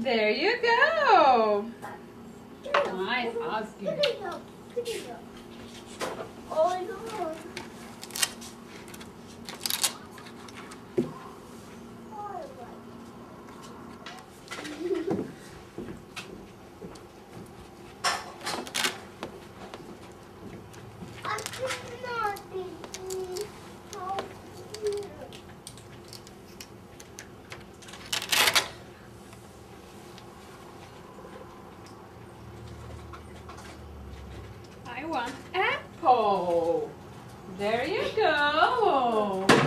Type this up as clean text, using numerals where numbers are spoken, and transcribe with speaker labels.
Speaker 1: There you go.
Speaker 2: Nice husky.
Speaker 3: Oh no.
Speaker 1: I want apple. There you go.